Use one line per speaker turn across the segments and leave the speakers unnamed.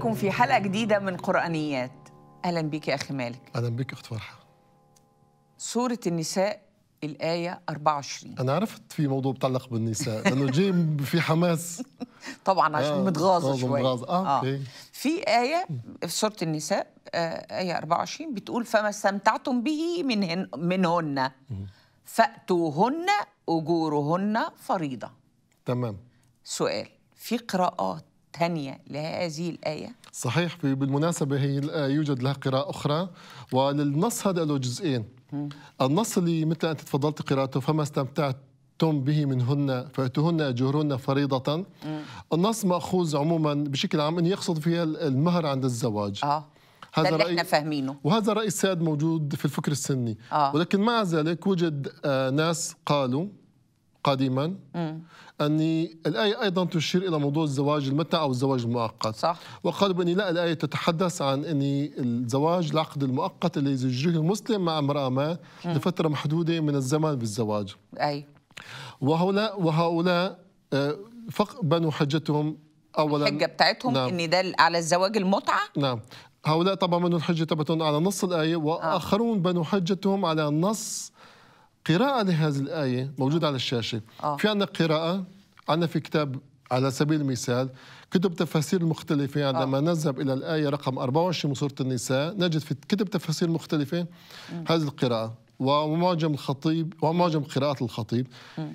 بكم في حلقة جديدة من قرآنيات. أهلا بك يا أخي مالك.
أهلا بك أخت فرحة.
سورة النساء الآية 24.
أنا عرفت في موضوع بتعلق بالنساء لأنه جاي في حماس.
طبعا عشان متغاظة شوية.
أوكي.
في آية في سورة النساء آية 24 بتقول: فما استمتعتم به منهن فأتوهن أجورهن فريضة.
تمام.
سؤال: في قراءات تانية لهذه الآية؟
صحيح. بالمناسبة هي يوجد لها قراءة أخرى، وللنص هذا له جزئين. النص اللي مثل أنت تفضلت قراءته: فما استمتعتم به منهن فأتوهن أجورهن فريضة. النص مأخوذ عموما بشكل عام أن يقصد فيها المهر عند الزواج.
هذا اللي احنا فاهمينه،
وهذا رأي سائد موجود في الفكر السني. ولكن مع ذلك وجد ناس قالوا قديما أن الآية أيضا تشير إلى موضوع الزواج المتع أو الزواج المؤقت.
صح.
وقالوا بأن لا، الآية تتحدث عن أن الزواج العقد المؤقت اللي يزوجه المسلم مع امرأة ما لفترة محدودة من الزمن بالزواج.
أي.
وهؤلاء بنوا حجتهم أولا،
الحجة بتاعتهم
نعم،
أن ده على الزواج المتعة.
نعم. هؤلاء طبعا بنوا الحجة تبعتهم على نص الآية، وآخرون بنوا حجتهم على نص قراءة لهذه الآية موجودة على الشاشة. في عندنا قراءة، عندنا في كتاب على سبيل المثال كتب تفاسير مختلفة. عندما نذهب إلى الآية رقم 24 من سورة النساء نجد في كتب تفاسير مختلفة هذه القراءة، ومعجم الخطيب ومعجم قراءات الخطيب.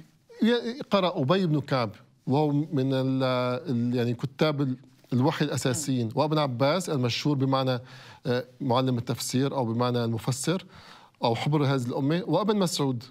قرأ أبي بن كعب وهو من يعني كتاب الوحي الأساسيين، وابن عباس المشهور بمعنى معلم التفسير أو بمعنى المفسر أو حبر هذه الأمة، وابن مسعود.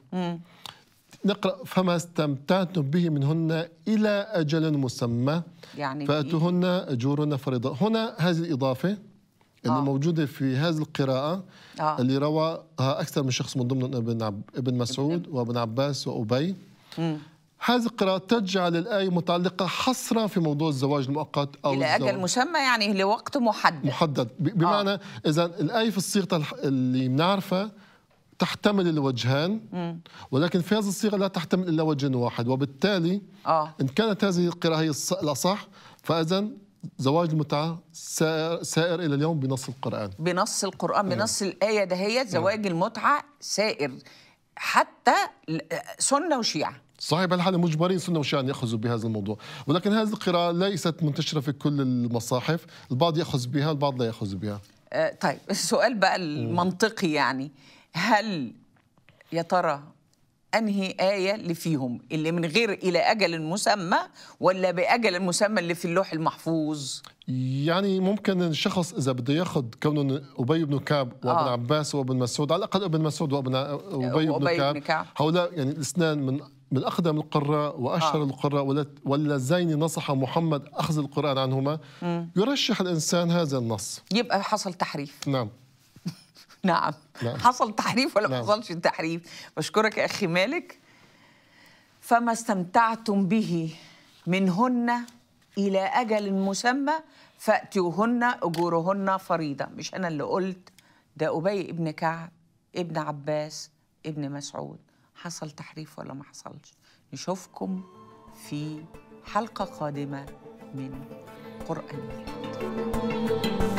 نقرأ: فما استمتعتم به منهن إلى أجل مسمى يعني فأتوهن أجورهن فريضة. هنا هذه الإضافة اللي موجودة في هذه القراءة اللي رواها أكثر من شخص من ضمن ابن مسعود وابن عباس وأبي. هذه القراءة تجعل الآية متعلقة حصرا في موضوع الزواج المؤقت أو
إلى أجل مسمى، يعني لوقت محدد.
بمعنى إذا الآية في الصيغة اللي بنعرفها تحتمل الوجهان، ولكن في هذه الصيغة لا تحتمل إلا وجه واحد. وبالتالي إن كانت هذه القراءة هي الأصح، فإذا زواج المتعة سائر إلى اليوم بنص القرآن.
بنص القرآن، بنص الآية دهيت زواج المتعة سائر حتى سنة وشيعة.
صحيح، بهالحالة مجبرين سنة وشيعة أن يأخذوا بهذا الموضوع. ولكن هذه القراءة ليست منتشرة في كل المصاحف، البعض يأخذ بها البعض لا يأخذ بها.
طيب السؤال بقى المنطقي، يعني هل يا ترى أنهي آية اللي فيهم اللي من غير إلى أجل مسمى، ولا بأجل مسمى اللي في اللوح المحفوظ؟ يعني
ممكن الشخص إذا بده ياخذ كونه أبي بن كعب وابن عباس وابن مسعود، على الأقل ابن مسعود وأبي بن كعب، هؤلاء يعني الاثنان من أقدم القراء وأشهر القراء، واللذين نصح محمد أخذ القرآن عنهما، يرشح الإنسان هذا النص.
يبقى حصل تحريف.
نعم.
نعم. حصل تحريف ولا ما حصلش تحريف؟ بشكرك يا أخي مالك. فما استمتعتم به منهن إلى أجل مسمى فأتوهن أجورهن فريضة. مش أنا اللي قلت، ده أبي ابن كعب ابن عباس ابن مسعود. حصل تحريف ولا ما حصلش؟ نشوفكم في حلقة قادمة من قرآنيات.